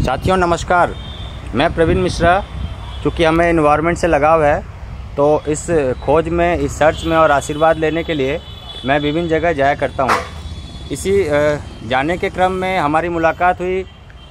साथियों नमस्कार, मैं प्रवीण मिश्रा। चूँकि हमें इन्वायरमेंट से लगाव है तो इस खोज में, इस सर्च में और आशीर्वाद लेने के लिए मैं विभिन्न जगह जाया करता हूँ। इसी जाने के क्रम में हमारी मुलाकात हुई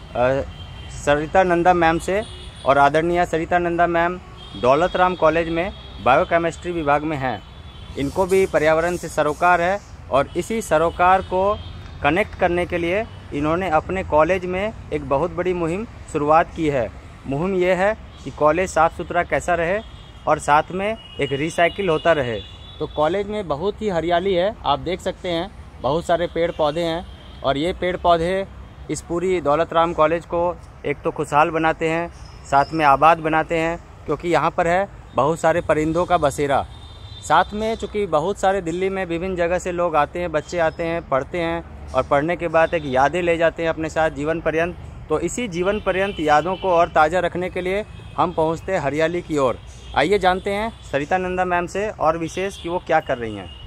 सरिता नंदा मैम से, और आदरणीय सरिता नंदा मैम दौलत राम कॉलेज में बायोकेमिस्ट्री विभाग में हैं। इनको भी पर्यावरण से सरोकार है और इसी सरोकार को कनेक्ट करने के लिए इन्होंने अपने कॉलेज में एक बहुत बड़ी मुहिम शुरुआत की है। मुहिम ये है कि कॉलेज साफ़ सुथरा कैसा रहे और साथ में एक रिसाइकिल होता रहे। तो कॉलेज में बहुत ही हरियाली है, आप देख सकते हैं, बहुत सारे पेड़ पौधे हैं और ये पेड़ पौधे इस पूरी दौलत राम कॉलेज को एक तो खुशहाल बनाते हैं, साथ में आबाद बनाते हैं, क्योंकि यहाँ पर है बहुत सारे परिंदों का बसेरा। साथ में चूँकि बहुत सारे दिल्ली में विभिन्न जगह से लोग आते हैं, बच्चे आते हैं, पढ़ते हैं और पढ़ने के बाद एक यादें ले जाते हैं अपने साथ जीवन पर्यंत। तो इसी जीवन पर्यंत यादों को और ताज़ा रखने के लिए हम पहुंचते हैं हरियाली की ओर। आइए जानते हैं सरिता नंदा मैम से और विशेष कि वो क्या कर रही हैं।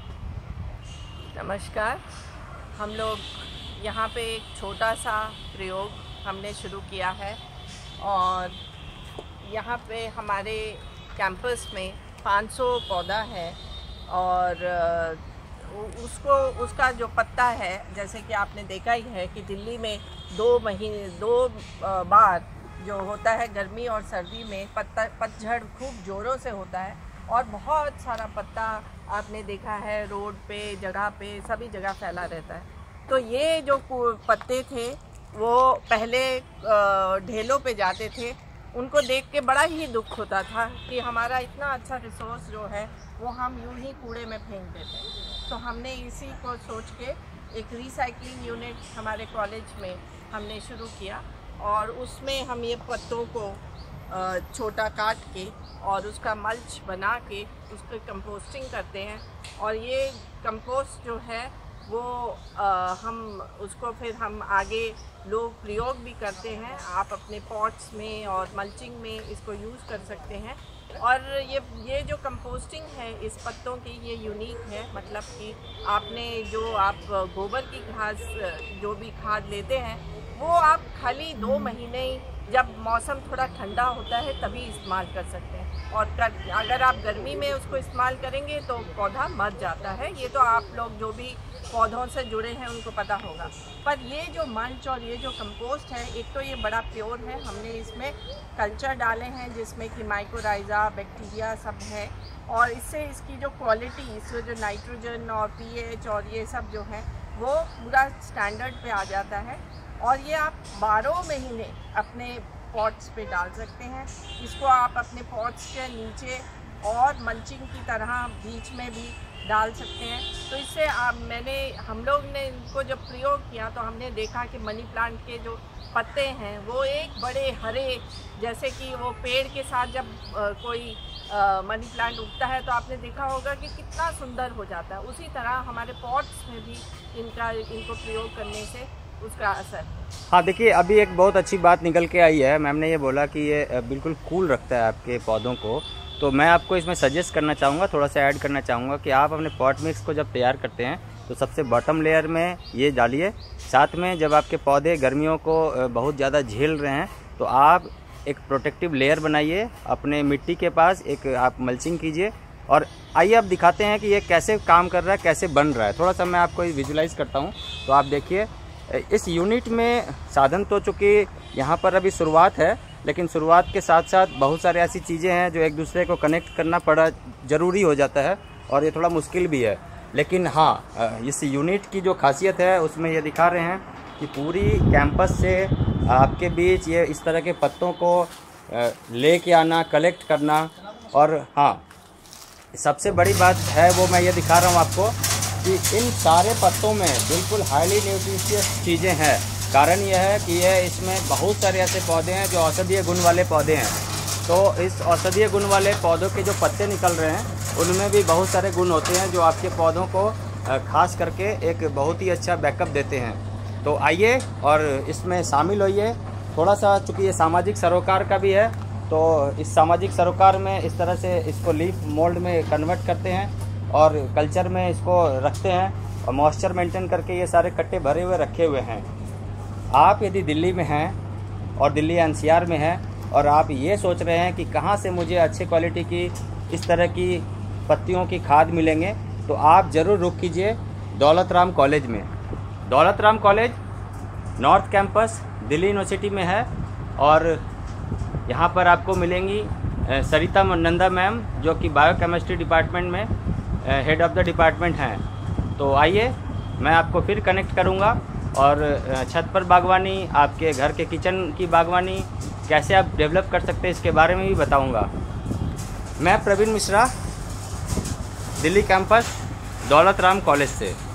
नमस्कार। हम लोग यहाँ पे एक छोटा सा प्रयोग हमने शुरू किया है और यहाँ पे हमारे कैंपस में 500 पौधा है और उसका जो पत्ता है, जैसे कि आपने देखा ही है कि दिल्ली में 2 बार जो होता है गर्मी और सर्दी में पतझड़ खूब ज़ोरों से होता है और बहुत सारा पत्ता आपने देखा है रोड पे, जगह पे, सभी जगह फैला रहता है। तो ये जो पत्ते थे वो पहले ढेलों पे जाते थे, उनको देख के बड़ा ही दुख होता था कि हमारा इतना अच्छा रिसोर्स जो है वो हम यूं ही कूड़े में फेंक देते। तो हमने इसी को सोच के एक रिसाइकलिंग यूनिट हमारे कॉलेज में हमने शुरू किया और उसमें हम ये पत्तों को छोटा काट के और उसका मल्च बना के उसको कंपोस्टिंग करते हैं। और ये कंपोस्ट जो है वो हम उसको फिर हम आगे लोग प्रयोग भी करते हैं। आप अपने पॉट्स में और मल्चिंग में इसको यूज़ कर सकते हैं। और ये जो कंपोस्टिंग है इस पत्तों की, ये यूनिक है। मतलब कि आपने जो आप गोबर की घास जो भी खाद लेते हैं वो आप खाली 2 महीने जब मौसम थोड़ा ठंडा होता है तभी इस्तेमाल कर सकते हैं। और अगर आप गर्मी में उसको इस्तेमाल करेंगे तो पौधा मर जाता है। ये तो आप लोग जो भी पौधों से जुड़े हैं उनको पता होगा। पर ये जो मल्च और ये जो कंपोस्ट है, एक तो ये बड़ा प्योर है। हमने इसमें कल्चर डाले हैं जिसमें कि माइकोराइजा, बैक्टीरिया सब है और इससे इसकी जो क्वालिटी, इसमें जो नाइट्रोजन और पीएच और ये सब जो है वो पूरा स्टैंडर्ड पे आ जाता है। और ये आप 12 महीने अपने पॉट्स पे डाल सकते हैं। इसको आप अपने पॉट्स के नीचे और मल्चिंग की तरह बीच में भी डाल सकते हैं। तो इससे हम लोग ने इनको जब प्रयोग किया तो हमने देखा कि मनी प्लांट के जो पत्ते हैं वो एक बड़े हरे, जैसे कि वो पेड़ के साथ जब कोई मनी प्लांट उगता है तो आपने देखा होगा कि कितना सुंदर हो जाता है। उसी तरह हमारे पॉट्स में भी इनको प्रयोग करने से उसका असर। हाँ देखिए, अभी एक बहुत अच्छी बात निकल के आई है। मैम ने ये बोला कि ये बिल्कुल कूल रखता है आपके पौधों को। तो मैं आपको इसमें सजेस्ट करना चाहूँगा, थोड़ा सा ऐड करना चाहूँगा कि आप अपने पॉट मिक्स को जब तैयार करते हैं तो सबसे बॉटम लेयर में ये डालिए। साथ में जब आपके पौधे गर्मियों को बहुत ज़्यादा झेल रहे हैं तो आप एक प्रोटेक्टिव लेयर बनाइए अपने मिट्टी के पास, एक आप मल्चिंग कीजिए। और आइए अब दिखाते हैं कि ये कैसे काम कर रहा है, कैसे बन रहा है। थोड़ा सा मैं आपको विजुलाइज करता हूँ। तो आप देखिए, इस यूनिट में साधन तो चूँकि यहाँ पर अभी शुरुआत है, लेकिन शुरुआत के साथ साथ बहुत सारी ऐसी चीज़ें हैं जो एक दूसरे को कनेक्ट करना ज़रूरी हो जाता है और ये थोड़ा मुश्किल भी है। लेकिन हाँ, इस यूनिट की जो खासियत है उसमें ये दिखा रहे हैं कि पूरी कैंपस से आपके बीच ये इस तरह के पत्तों को ले के आना, कलेक्ट करना। और हाँ, सबसे बड़ी बात है वो मैं ये दिखा रहा हूँ आपको कि इन सारे पत्तों में बिल्कुल हाईली न्यूट्रिशियस चीज़ें हैं। कारण यह है कि इसमें बहुत सारे ऐसे पौधे हैं जो औषधीय गुण वाले पौधे हैं। तो इस औषधीय गुण वाले पौधों के जो पत्ते निकल रहे हैं उनमें भी बहुत सारे गुण होते हैं जो आपके पौधों को खास करके एक बहुत ही अच्छा बैकअप देते हैं। तो आइए और इसमें शामिल होइए। थोड़ा सा चूँकि ये सामाजिक सरोकार का भी है तो इस सामाजिक सरोकार में इस तरह से इसको लीफ मोल्ड में कन्वर्ट करते हैं और कल्चर में इसको रखते हैं और मॉइस्चर मेंटेन करके ये सारे कट्टे भरे हुए रखे हुए हैं। आप यदि दिल्ली में हैं और दिल्ली एनसीआर में है, और आप ये सोच रहे हैं कि कहाँ से मुझे अच्छे क्वालिटी की इस तरह की पत्तियों की खाद मिलेंगे, तो आप ज़रूर रुक कीजिए दौलत राम कॉलेज में। Daulat Ram College North Campus Delhi University में है, और यहाँ पर आपको मिलेंगी सरिता नंदा मैम, जो कि बायोकेमिस्ट्री डिपार्टमेंट में हेड ऑफ़ द डिपार्टमेंट हैं। तो आइए मैं आपको फिर कनेक्ट करूँगा, और छत पर बागवानी, आपके घर के किचन की बागवानी कैसे आप डेवलप कर सकते हैं इसके बारे में भी बताऊँगा। मैं प्रवीण मिश्रा, दिल्ली कैंपस दौलत राम कॉलेज से।